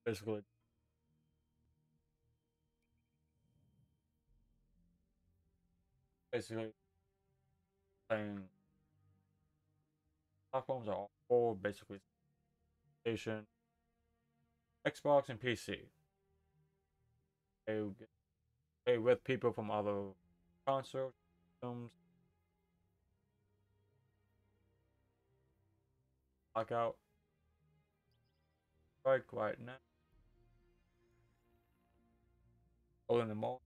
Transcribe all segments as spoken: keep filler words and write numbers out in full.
basically basically playing platforms are all basically PlayStation, Xbox, and P C. Play, play with people from other consoles, systems, Blackout, Strike right now, all in the mall.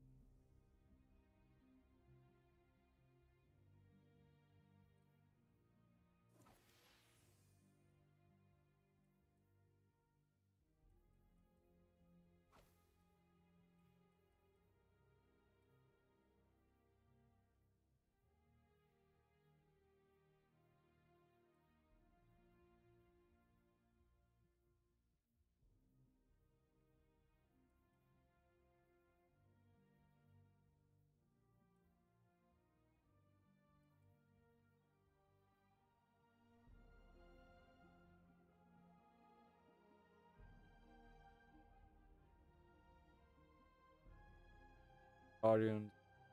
Guardians,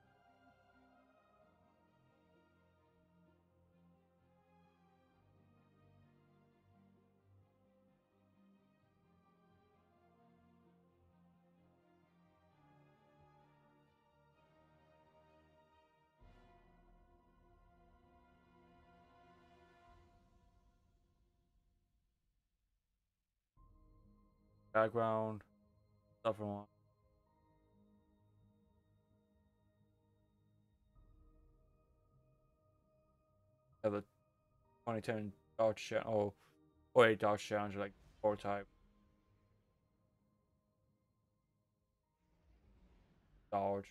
background, stuff on. Have a twenty ten Dodge Challenge, or a Dodge Challenger like four type Dodge.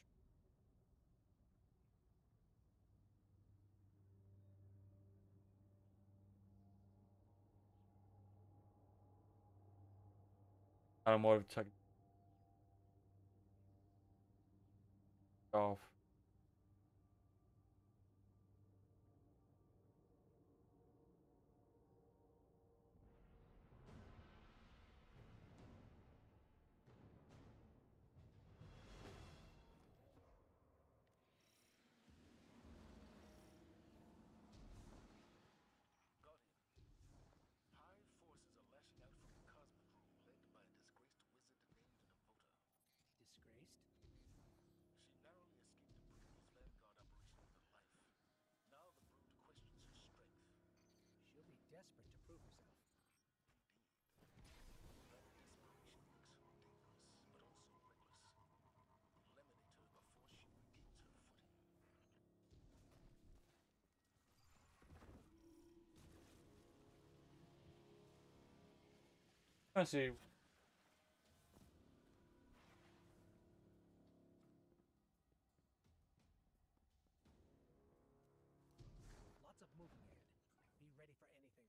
Automotive tech off. Disgraced? She'll be desperate to prove herself. Let's see. Lots of moving ahead. Be ready for anything.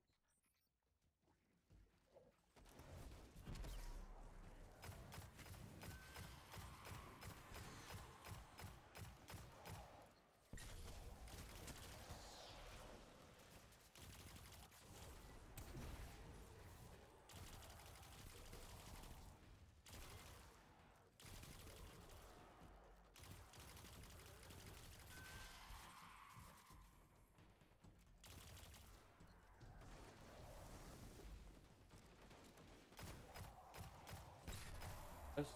Let's,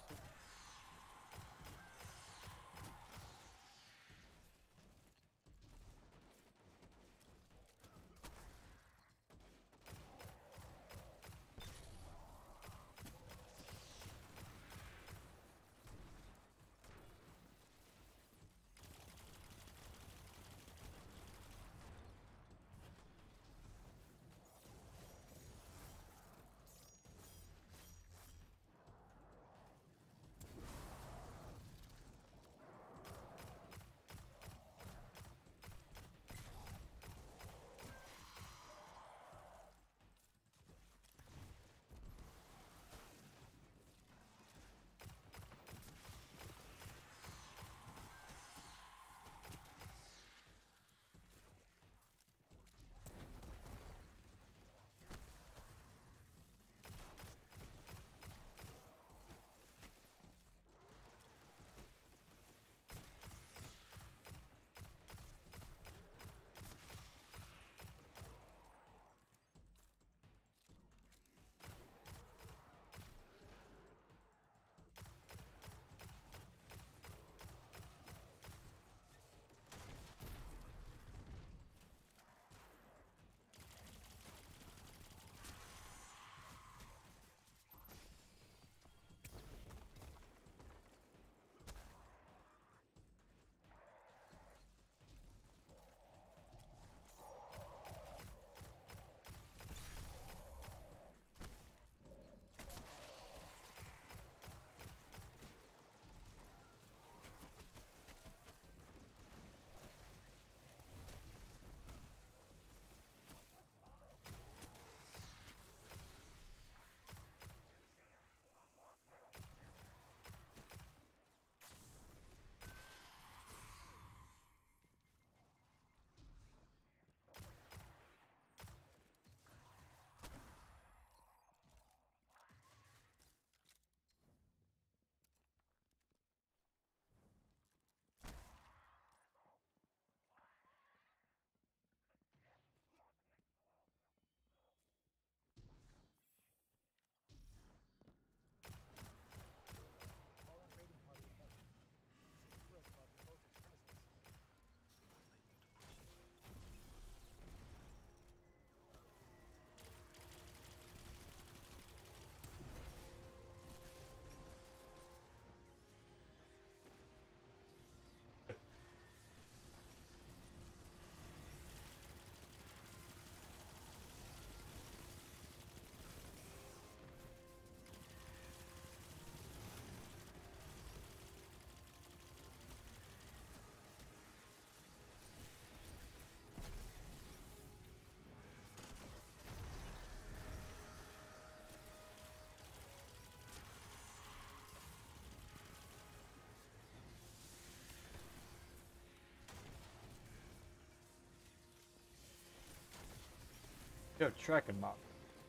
Yo, tracking mark.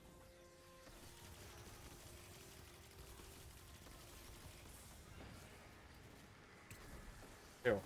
Yo.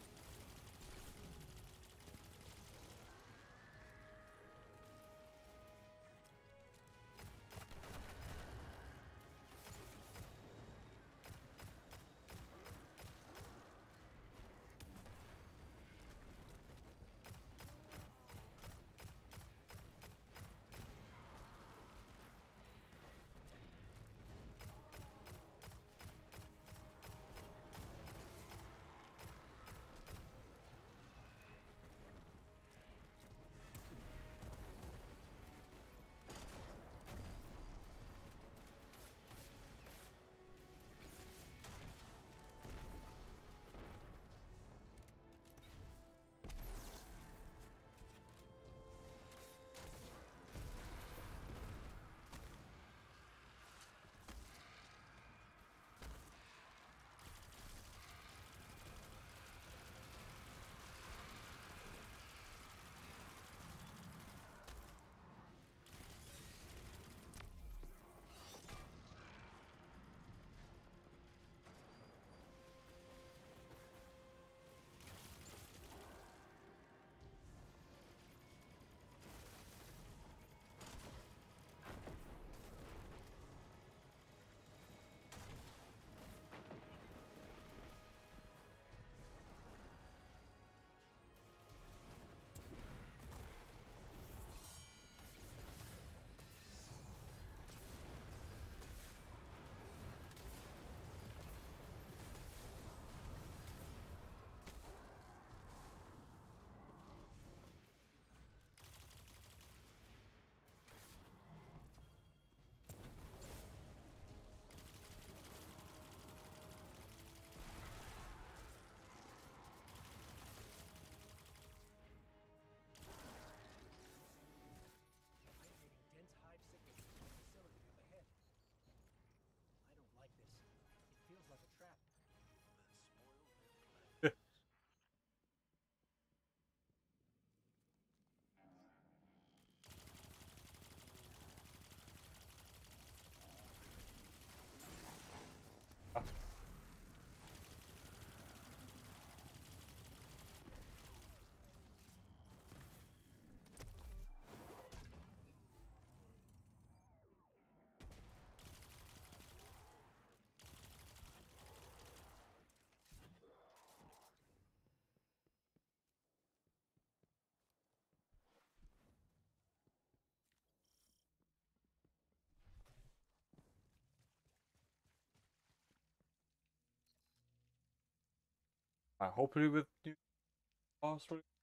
I'm getting dense hive signals from the facility up ahead. I don't like this. It feels like a trap. I hopefully with new boss.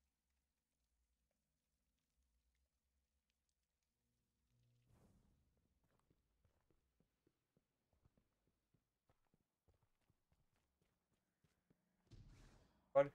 What?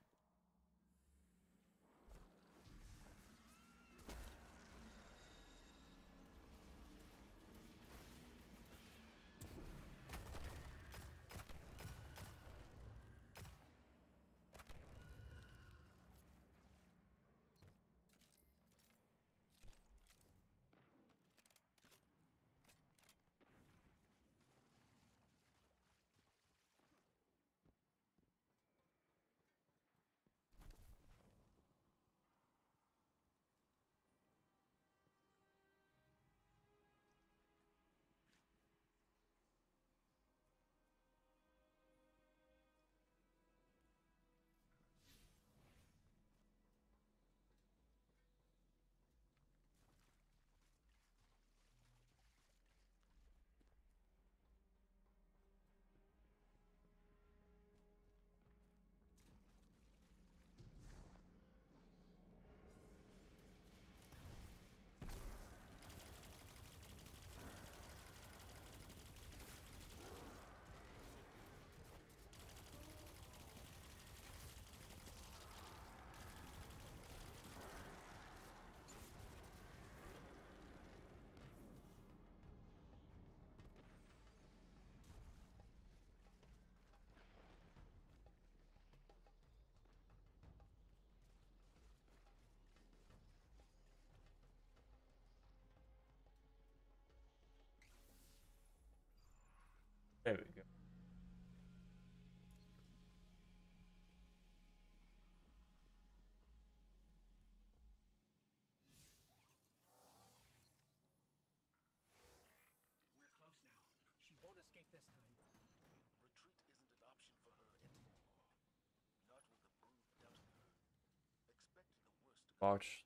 Watch.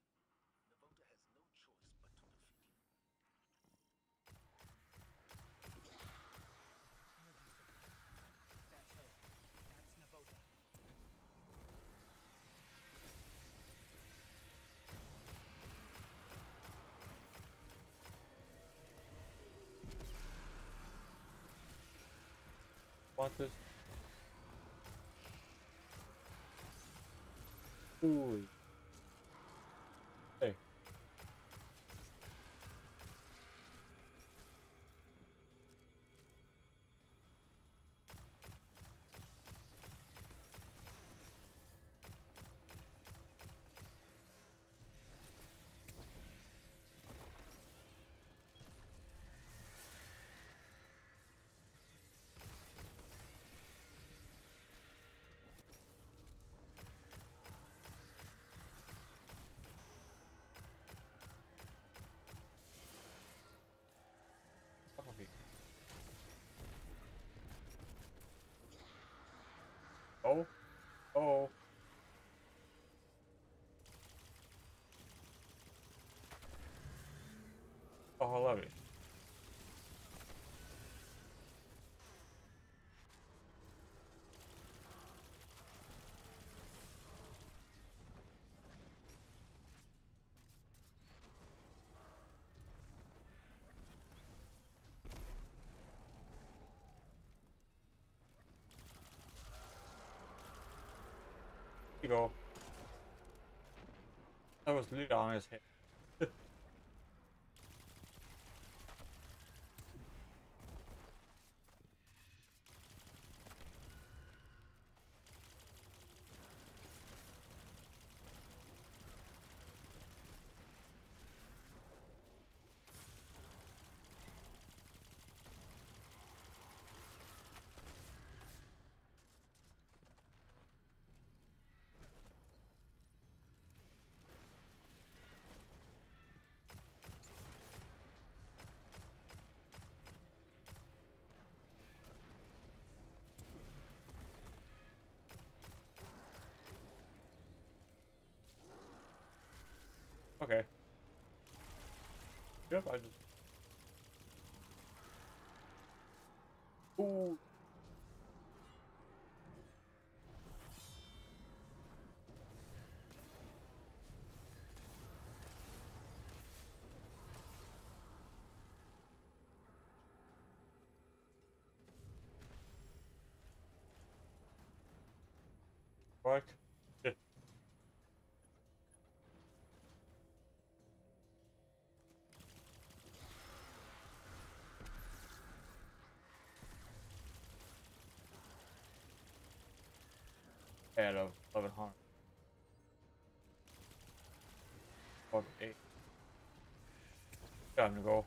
That's her. That's Navota. Want this? Ooh. Hey. Okay. Oh. Oh. Oh, I love it. You go. That was literally on his head. Okay. Yep, I just. Ooh. What? Yeah. Out of eleven hundred. Fuck eight. Time to go.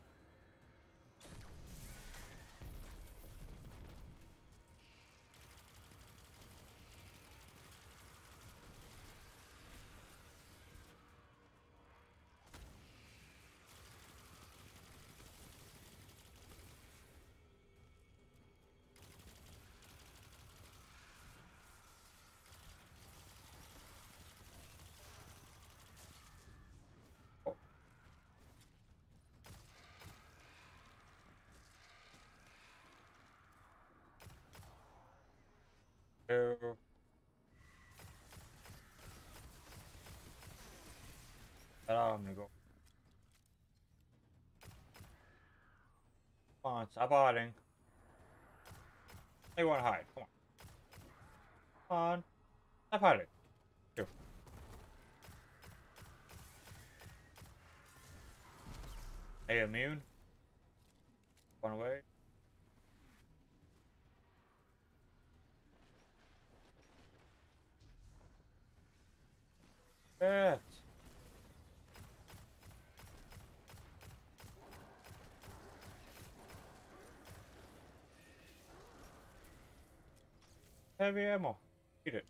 Oh. Two. I'm gonna go. Come on, stop hiding. They want to hide. Come on. Come on. Stop hiding. Here. Hey, immune. One away. Yes. Heavy ammo. Eat it.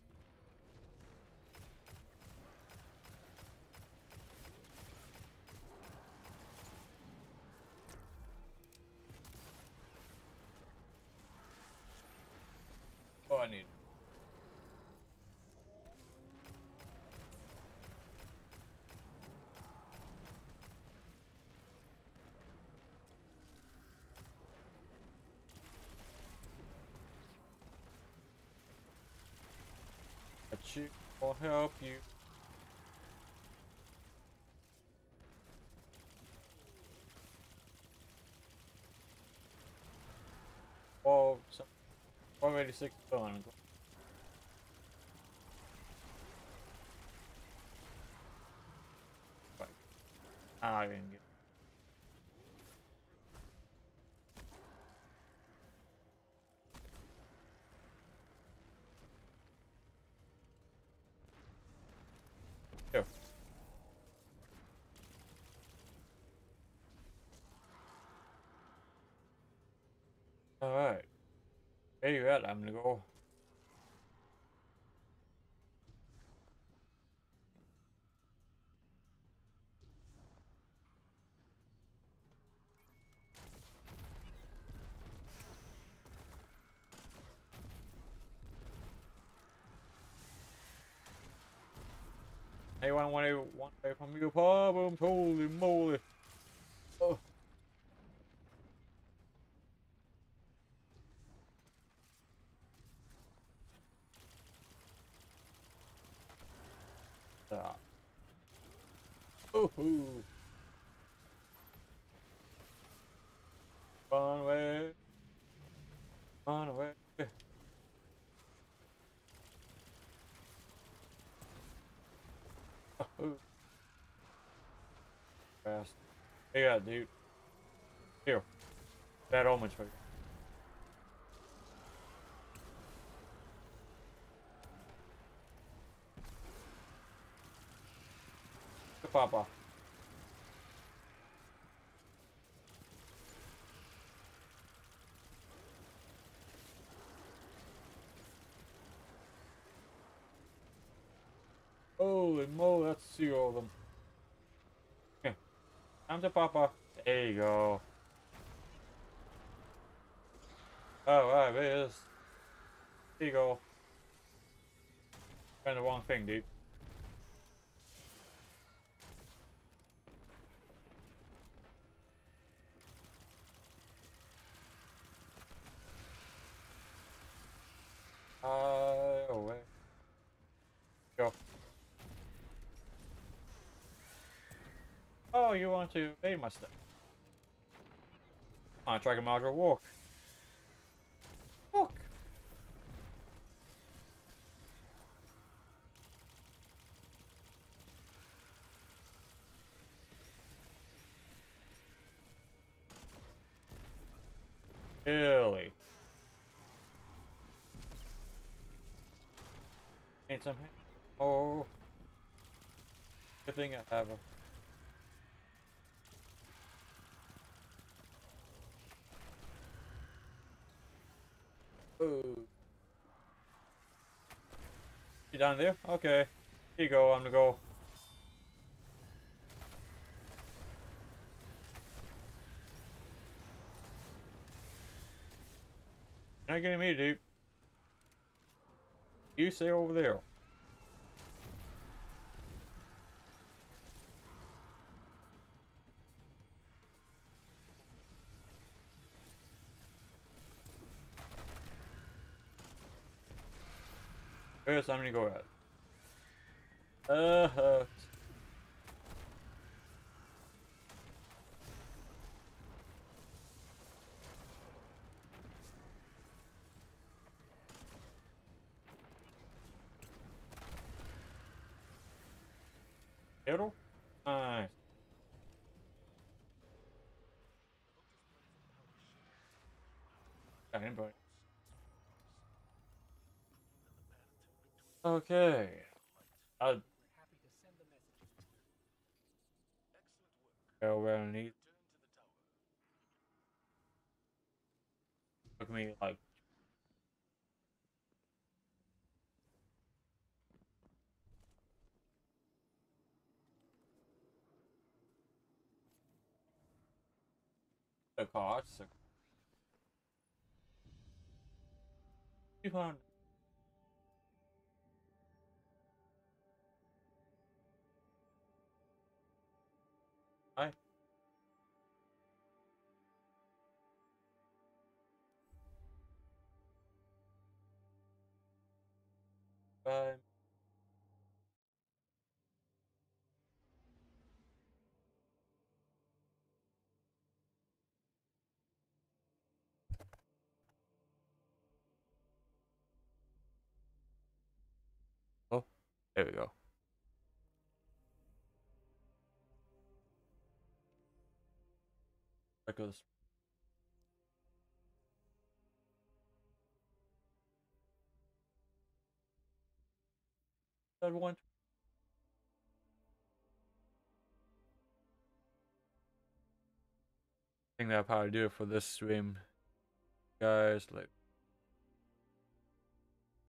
Oh, I need. you. I'll help you. Whoa, some four eighty-six done. Right. Ah, I didn't get. Here. Alright. Where you at? I'm gonna go. Hey, one way, one way from you, problems. Holy moly. Oh. Ah. Ooh. Run away. Run away. Oh. Fast. Yeah, dude. Here. Bad omens for you. Good papa. Holy moly, let's see all of them. Here. Time to papa. There you go. Oh, right, there it is. There you go. Found the wrong thing, dude. Uh, oh, wait. Go. Oh, you want to evade my stuff. On track a module walk. Walk. Really? Need some hit? Oh. Good thing I have a. Oh. You down there? Okay. Here you go, I'm gonna go. You're not getting me, dude. You stay over there. First, I'm gonna go ahead. Uh, uh. Middle? Nice. Got him, buddy. Okay. I'll Happy to send the messages. go where I need. Took me like the cost. two hundred. I. Bye. There we go. That goes. That one. I think that'll probably do it for this stream, guys. Like.